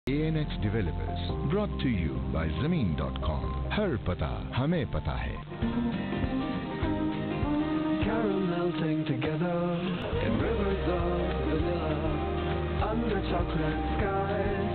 ANX Developers, brought to you by Zameen.com. हर पता हमें पता है. Caramel melting together in rivers of vanilla under chocolate skies.